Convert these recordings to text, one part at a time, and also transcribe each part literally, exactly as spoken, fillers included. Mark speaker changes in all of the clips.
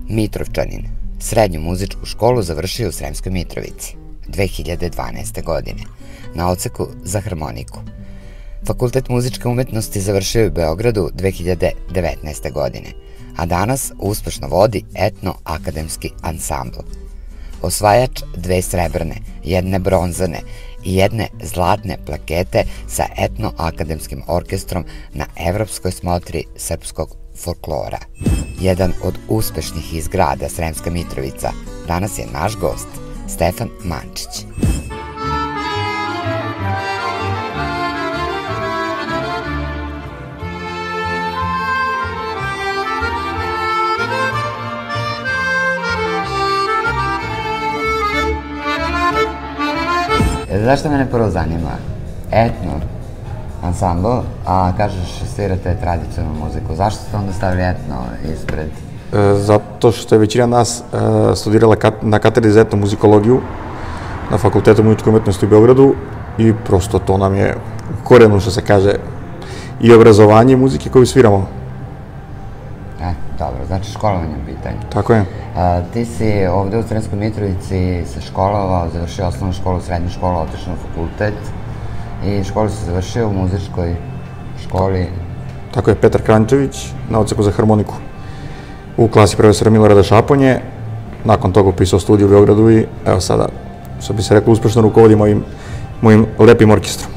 Speaker 1: Mitrovčanin. Srednju muzičku školu završio u Sremskoj Mitrovici dve hiljade dvanaeste. godine na odseku za harmoniku. Fakultet muzičke umetnosti završio je u Beogradu dve hiljade devetnaeste. godine, a danas uspešno vodi etno-akademski ansambl. Osvajač dve srebrne, jedne bronzane i jedne zlatne plakete sa etno-akademskim orkestrom na evropskoj smotri srpskog folklora. Jedan od uspešnih iz grada Sremska Mitrovica danas je naš gost, Stefan Mančić. Zašto mene prvo zanima? Etno ansambl, a kažeš svirate tradicionalnu muziku. Zašto ste onda stavili etno ispred?
Speaker 2: Zato što je većina nas studirala na katedri za etnomuzikologiju na Fakultetu muzičke umetnosti u Beogradu i prosto to nam je u korenu, što se kaže, i obrazovanje i muzike koju sviramo.
Speaker 1: E, dobro, znači školovanje u pitanju.
Speaker 2: Tako je.
Speaker 1: Ti si ovde u Sremskoj Mitrovici se školovao, završio osnovnu školu, srednju školu, otišao na fakultet i školu si završio u muzičkoj školi.
Speaker 2: Tako je, Petar Krančević na odseku za harmoniku u klasi profesora Milorada Šaponje. Nakon toga upisao studiju u Beogradu i evo sada, što bi se reklo, uspešno rukovodim mojim lepim orkestrom.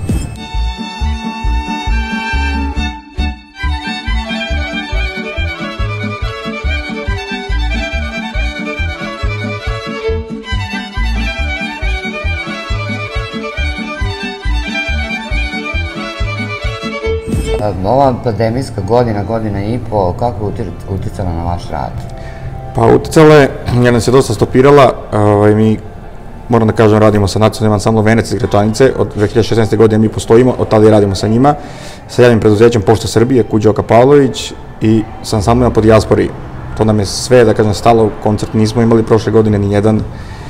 Speaker 1: Ova pandemijska godina, godina i po, kako je uticala na vaš rad?
Speaker 2: Pa uticala je, jer nas je dosta stopirala. Mi, moram da kažem, radimo sa nacionalnim ansamblom Venac iz Gračanice. Od dve hiljade šesnaeste. godine mi postojimo, od tada i radimo sa njima. Sa javnim preduzećem Pošta Srbije, Kuđoka Pavlović i sa ansamblima po dijaspori. To nam je sve, da kažem, stalo. Koncert nismo imali prošle godine ni jedan,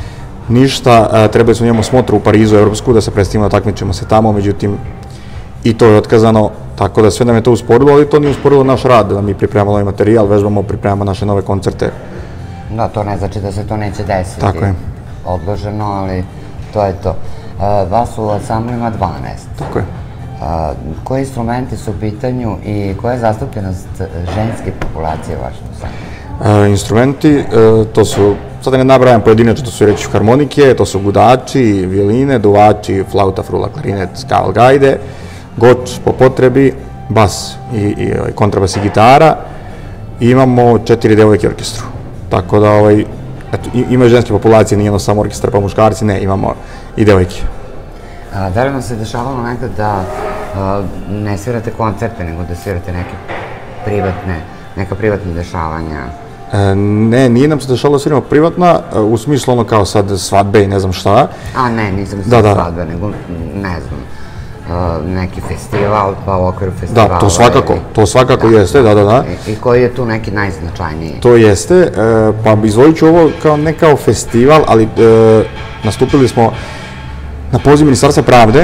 Speaker 2: ništa. Trebali smo njemu smotru u Parizu, evropsku, da se predstavimo, da takmičimo se tamo, međutim, i to je otkazano, tako da sve nam je to usporilo, ali to nije usporilo naš rad, da mi pripremamo novi materijal, vežbamo, pripremamo naše nove koncerte.
Speaker 1: Da, to ne znači da se to neće desiti.
Speaker 2: Tako je.
Speaker 1: Odloženo, ali to je to. Vas u ansamblima dvanaest.
Speaker 2: Tako je.
Speaker 1: Koji instrumenti su u pitanju i koja je zastupljenost ženske populacije u vašem ansamblu?
Speaker 2: Instrumenti, to su, sada ne nabrajam pojedinačno, to su reći harmonike, to su gudači, violine, duvači, flauta, frula, klarinet, skaval, gajde, goč po potrebi, bas i kontrabas i gitara. I imamo četiri devojke u orkestru. Tako da, ima ženske populacije, nije jedno samo orkestar pa muškarci, ne, imamo i devojke.
Speaker 1: Da li vam se dešavalo nekad da ne svirate koncerte, nego da svirate neke privatne, neka privatne dešavanja?
Speaker 2: Ne, nije nam se dešavalo da sviramo privatna, u smislu ono kao sad svadbe i ne znam šta.
Speaker 1: A ne, nisam sad svadbe, nego ne znam, neki festival, pa u okviru festivala.
Speaker 2: Da, to svakako, to svakako jeste, da, da, da.
Speaker 1: I koji je tu neki najznačajniji?
Speaker 2: To jeste, pa izvojit ću ovo kao ne kao festival, ali nastupili smo na poziv Ministarstva pravde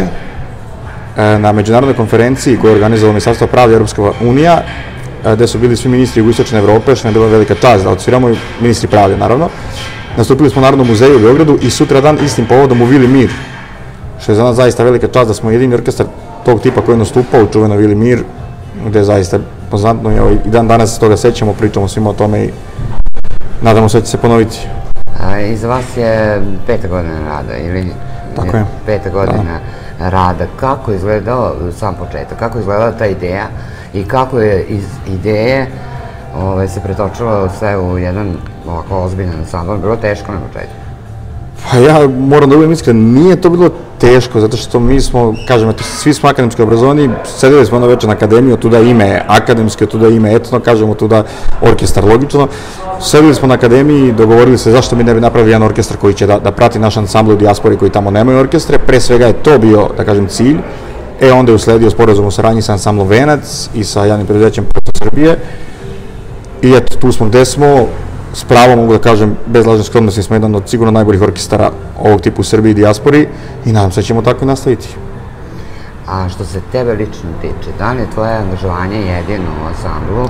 Speaker 2: na međunarodnoj konferenciji koju je organizovalo Ministarstvo pravde i Evropska unija, gde su bili svi ministri jugoistočne Evrope, što je bila velika čast da odsviramo, i ministri pravde, naravno. Nastupili smo u Narodnom muzeju u Beogradu i sutradan istim povodom u Vili Mir, što je za nas zaista velika čast da smo jedini orkestar tog tipa koji je nastupao u čuvenoj Vili Mir, gde je zaista poznatno i dan danas se toga sećamo, pričamo svima o tome i nadamo se da će se ponoviti.
Speaker 1: I za vas je peta godina rada, ili?
Speaker 2: Tako je.
Speaker 1: Peta godina rada. Kako je izgledao sam početak? Kako je izgledala ta ideja i kako je iz ideje se pretočilo sve u jedan ovako ozbiljan ansambl? Bilo teško na početku?
Speaker 2: Pa ja moram da budem iskren, nije to bilo teško, zato što mi smo, kažem, svi smo akademski obrazovani, sedeli smo ono večer na akademiju, tuda ime akademske, tuda ime etno, kažemo tuda orkestar, logično. Sedeli smo na akademiji i dogovorili se zašto mi ne bi napravili jedan orkestar koji će da prati naš ansambl u dijaspori koji tamo nemaju orkestre. Pre svega je to bio, da kažem, cilj. E, onda je usledio sporazum u saradnji sa ansamblom Venac i sa javnim preduzećem Pošta Srbije. I eto, tu smo gde smo. S pravom mogu da kažem, bez lažne skromnosti, smo jedan od sigurno najboljih orkestara ovog tipa u Srbiji i dijaspori i nadam se da ćemo tako i nastaviti.
Speaker 1: A što se tebe lično tiče, da li je tvoje angažovanje jedino u ansamblu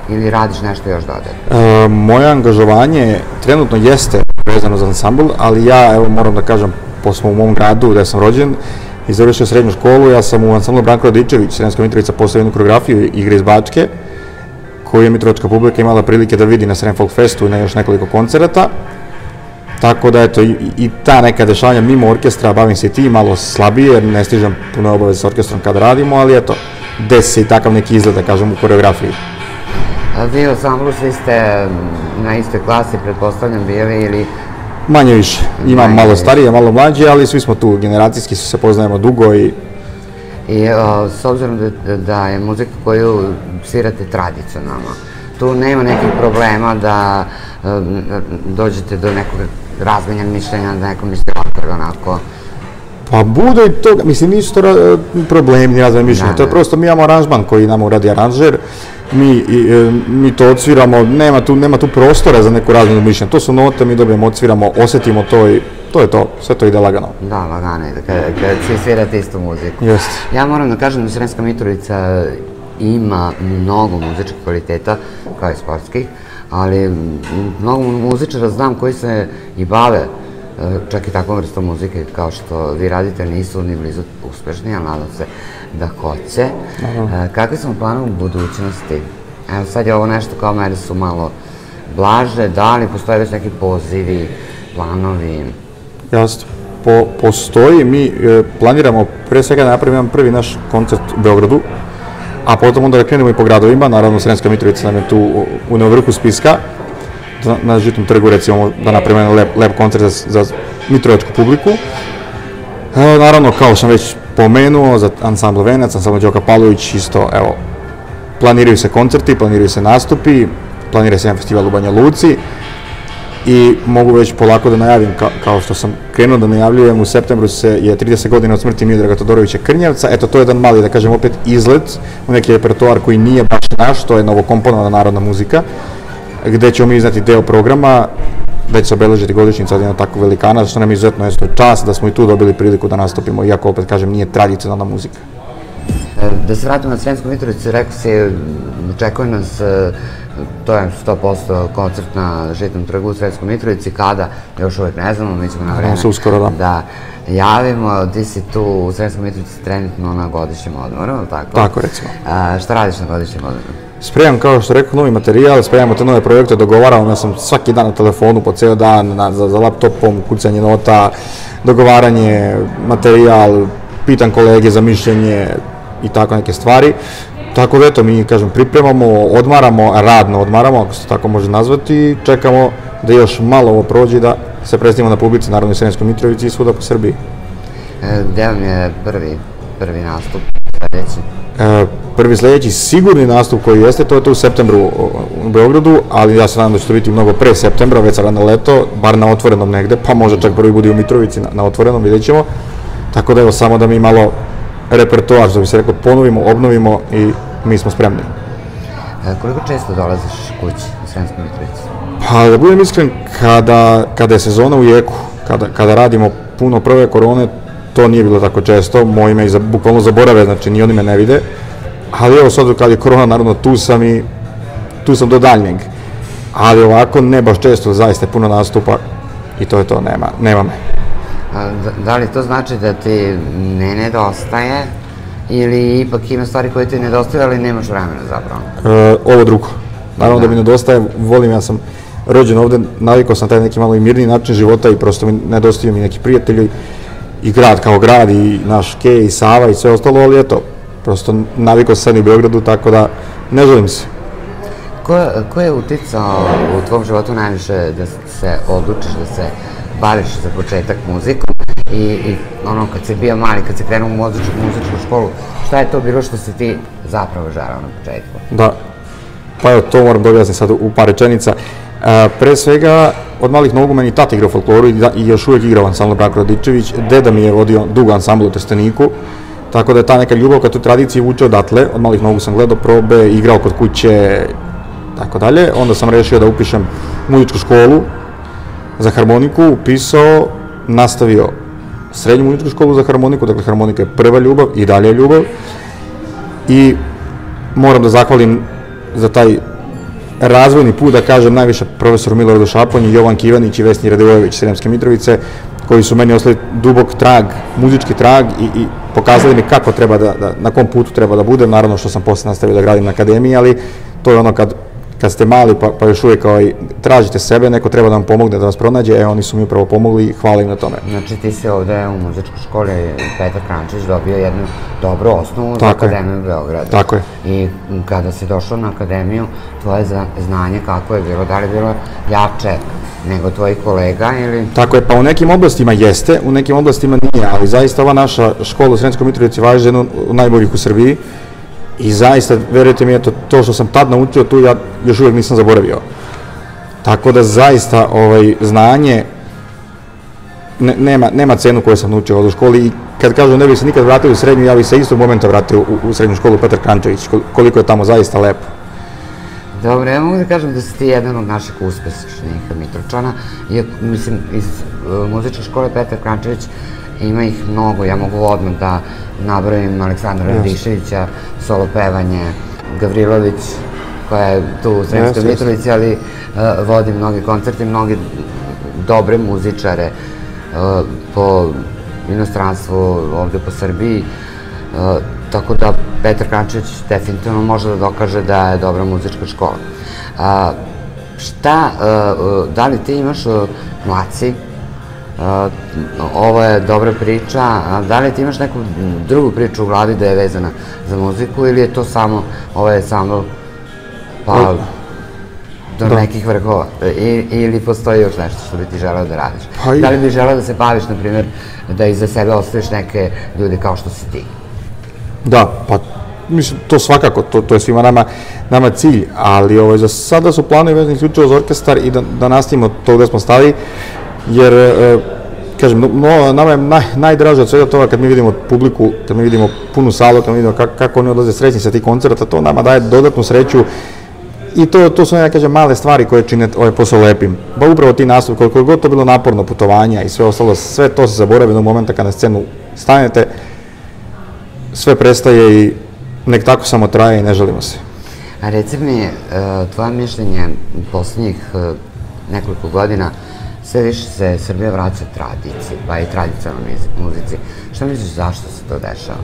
Speaker 1: ili radiš nešto još dodatno?
Speaker 2: E, moje angažovanje trenutno jeste vezano za ansambl, ali ja, evo, moram da kažem, posle u mom gradu gde sam rođen i završio srednju školu, ja sam u ansamblu Branko Radičević, Sremska Mitrovica, postavio jednu koreografiju igre iz Bačke, koju je mitrovačka publika imala prilike da vidi na Srem Folk Festu i na još nekoliko koncerata. Tako da, eto, i, i ta neka dešavanja mimo orkestra, bavim se i ti malo slabije, jer ne stižem puno obaveze s orkestrom kada radimo, ali eto, desi se i takav neki izgled, da kažem, u koreografiji.
Speaker 1: Vi u ansamblu svi ste na istoj klasi, pretpostavljam, bili ili...
Speaker 2: Manje više. Imam malo starije, malo mlađe, ali svi smo tu, generacijski se poznajemo dugo i...
Speaker 1: I s obzirom da je muzika koju svirate tradicionalno, tu nema nekih problema da dođete do nekog razmenja mišljenja, da neko misli ovako ili onako?
Speaker 2: Pa bude i toga, mislim, nisu to problemi, ni razmenja mišljenja, to je prosto, mi imamo aranžman koji nam uradi aranžer, mi to odsviramo, nema tu prostora za neku razmenu mišljenja, to su note, mi dobijemo, odsviramo, osetimo to i to je to, sve to ide lagano.
Speaker 1: Da, lagano je, kada svi svirate istu muziku.
Speaker 2: Jeste.
Speaker 1: Ja moram da kažem da Sremska Mitrovica ima mnogo muzičkih kvaliteta, kao i sportskih, ali mnogo muzičara znam koji se i bave čak i takvom vrstom muzike kao što vi radite, nisu ni blizu uspešni, ali nadam se da hoće. Kakvi su planovi u budućnosti? Evo sad je ovo nešto kao mere su malo blaže, da li postoje već neki pozivi, planovi?
Speaker 2: Jasno, postoji, mi planiramo pre svega da napravimo jedan prvi naš koncert u Beogradu, a potom onda da krenemo i po gradovima, naravno Sremska Mitrovica nam je tu u vrhu spiska, na Žitnom trgu recimo da napravimo jedan lep koncert za mitrovačku publiku. Naravno, kao sam već pomenuo, za ansambl Venac, ansambl Đoka Pavlović, isto, evo, planiraju se koncerti, planiraju se nastupi, planira se jedan festival u Banja Luci i mogu već polako da najavim, kao što sam krenuo da najavljujem, u septembru je trideset godina od smrti Miodraga Todorovića Krnjevca, eto, to je jedan mali, da kažem, opet izlet u neki repertoar koji nije baš naš, to je novokomponovana narodna muzika, gde ćemo mi iznati deo programa, već se obeležiti godišnjica od jednog takvog velikana, što nam je izuzetno jesto čast da smo i tu dobili priliku da nastupimo, iako, opet kažem, nije tradicionalna muzika.
Speaker 1: Da se vratimo na Sremsku Mitrovicu, rekao si, očekuje nas, to je sto posto koncert na Žitnom trgu u Sremskoj Mitrovici, kada, još uvek ne znamo, mi ćemo na vreme da javimo, ti si tu u Sremskoj Mitrovici trenutno na godišnjem odmoru, ili tako?
Speaker 2: Tako, recimo.
Speaker 1: Šta radiš na godišnjem odmoru?
Speaker 2: Spremam, kao što rekao, novi materijal, spremamo te nove projekte, dogovaramo, ja sam svaki dan na telefonu, po ceo dan, za laptopom, kucanje nota, dogovaranje, materijal, pitan kolege za mišljenje i tako neke stvari. Tako da, eto, mi, kažem, pripremamo, odmaramo, radno odmaramo, ako se tako može nazvati, i čekamo da još malo ovo prođe da se predstavimo na publici, naravno i Sremskoj Mitrovici i svuda po Srbiji.
Speaker 1: Gde vam je prvi nastup sledeći?
Speaker 2: Prvi sledeći sigurni nastup koji jeste, to je to u septembru u Beogradu, ali ja se nadam da će to biti mnogo pre septembra, već sada na leto, bar na otvorenom negde, pa možda čak prvi bude u Mitrovici na otvorenom, vidjet ćemo. Tako da, evo, samo da mi malo repertoar, što bi se rekao, ponovimo, obnovimo i mi smo spremni.
Speaker 1: Koliko često dolaziš kući u Sremskoj Mitrovici?
Speaker 2: Pa, da budem iskren, kada je sezona u jeku, kada radimo puno prve korone, to nije bilo tako često, moji me bukvalno zaborave, znači ni oni me ne vide, ali evo sad kad je korona, naravno tu sam i tu sam do daljnjeg, ali ovako ne baš često, zaista je puno nastupa i to je to, nema me.
Speaker 1: Da li to znači da ti ne nedostaje ili ipak ima stvari koje ti nedostaju, ali nemaš vremena zapravo?
Speaker 2: Ovo drugo, naravno da mi nedostaje, volim, ja sam rođen ovde, navikao sam taj neki malo i mirniji način života i prosto mi nedostaju mi neki prijatelji i grad kao grad i naš Kej i Sava i sve ostalo, ali eto, prosto navikao sam sad i u Beogradu, tako da ne želim se.
Speaker 1: Ko je uticao u tvom životu najviše da se odlučiš da se baviš za početak muzikom i ono kad si bio mali, kad si krenuo u muzičku školu, šta je to bilo što si ti zapravo želeo na početku?
Speaker 2: Da, pa evo, to moram da objasnim sad u par rečenica. Pre svega, od malih nogu meni tata igrao folkloru i još uvek igrao ansambl Branko Radičević, deda mi je vodio dugo ansambl u Trsteniku, tako da je ta neka ljubav ka toj tradiciji vuče odatle, od malih nogu sam gledao probe, igrao kod kuće, tako dalje, onda sam rešio da upišem muzičku školu za harmoniku, upisao, nastavio srednju muzičku školu za harmoniku, dakle harmonika je prva ljubav i dalje je ljubav i moram da zahvalim za taj razvojni put, da kažem, najviše profesoru Miloradu Šaponji, Jovan Kivanić i Vesni Radivojević iz Sremske Mitrovice, koji su meni ostavili dubok trag, muzički trag i, i pokazali mi kako treba da, da, na kom putu treba da budem, naravno što sam posle nastavio da gradim na akademiji, ali to je ono kad, kad ste mali pa, pa još uvijek ovaj, tražite sebe, neko treba da vam pomogne, da vas pronađe, e, oni su mi upravo pomogli i hvala im na tome.
Speaker 1: Znači ti si ovde u muzičkoj školi Petar Krančić dobio jednu dobru osnovu za Akademiju u Beogradu.
Speaker 2: Tako je.
Speaker 1: I kada si došao na akademiju, tvoje znanje kako je bilo? Da li je bilo jače nego tvojih kolega ili...
Speaker 2: Tako je, pa u nekim oblastima jeste, u nekim oblastima nije, ali zaista ova naša škola u Sremskoj Mitrovici važi za jednu od najboljih u Srbiji i zaista, verujte mi, eto, to što sam tad naučio tu, ja još uvijek nisam zaboravio. Tako da zaista ovaj, znanje ne, nema, nema cenu koju sam naučio u školi i kad kažu ne bi se nikad vratio u srednju, ja bi se istog momenta vratio u, u srednju školu Petar Krančević, koliko je tamo zaista lepo.
Speaker 1: Dobro, ja mogu da kažem da si ti jedan od naših uspešnih Mitrovčana, jer, mislim, iz uh, muzičke škole Petar Krančević ima ih mnogo, ja mogu odmah da nabrojim Aleksandra Radiševića, solo pevanje, Gavrilović, koja je tu u Sremskoj Mitrovici, ali uh, vodi mnogi koncerti, mnogi dobre muzičare uh, po inostranstvu, ovde po Srbiji, uh, tako da Petar Krančević definitivno može da dokaže da je dobra muzička škola. A, šta, a, da li ti imaš mlaci, a, ovo je dobra priča, a da li ti imaš neku drugu priču u glavi da je vezana za muziku ili je to samo, ovo je samo pa do nekih vrhova ili postoji još nešto što bi ti želeo da radiš? Da li bi želeo da se baviš, na primjer, da iza sebe ostaviš neke ljude kao što si ti?
Speaker 2: Da, pa mislim, to svakako, to, to je svima nama, nama cilj, ali ovaj, za sada su planovi vezani isključivo za orkestar i da, da nastavimo to gde smo stali, jer, e, kažem, no, nama je naj, najdraže od svega toga kad mi vidimo publiku, kad mi vidimo punu salu, kad mi vidimo kako, kako oni odlaze srećni sa tih koncerta, to nama daje dodatnu sreću i to, to su, ja kažem, male stvari koje čine ovaj posao lepim. Ba upravo ti nastup, koliko je god to bilo naporno putovanja i sve ostalo, sve to se zaboravi do momenta kad na scenu stanete, sve prestaje i nek tako samo traje i ne želimo se.
Speaker 1: A reci mi, tvoje mišljenje u poslednjih nekoliko godina, sve više se Srbija vraća tradiciji, pa i tradicionalnoj muzici. Šta misliš zašto se to dešava?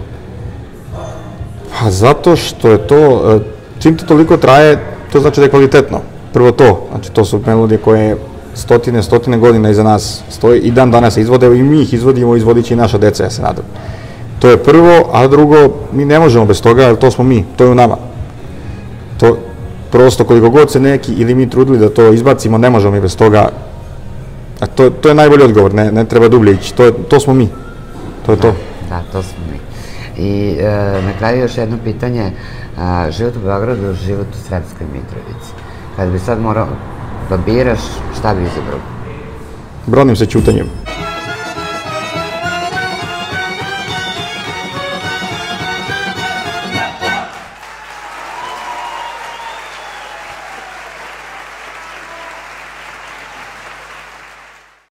Speaker 2: Pa zato što je to, čim to toliko traje, to znači da je kvalitetno. Prvo to, znači to su melodije koje stotine, stotine godina iza nas stoji i dan danas se izvode, i mi ih izvodimo, izvodit će i naša deca, ja se nadam. To je prvo, a drugo, mi ne možemo bez toga, jer to smo mi, to je u nama. To, prosto, koliko god se neki ili mi trudili da to izbacimo, ne možemo mi bez toga. A to, to je najbolji odgovor, ne, ne treba dublje ići, to, to smo mi, to je to.
Speaker 1: Da, to smo mi. I e, na kraju još jedno pitanje, a, život u Beogradu, život u Sremskoj Mitrovici. Kad bi sad morao da biraš, šta bi izabrao?
Speaker 2: Bronim se ćutanjem.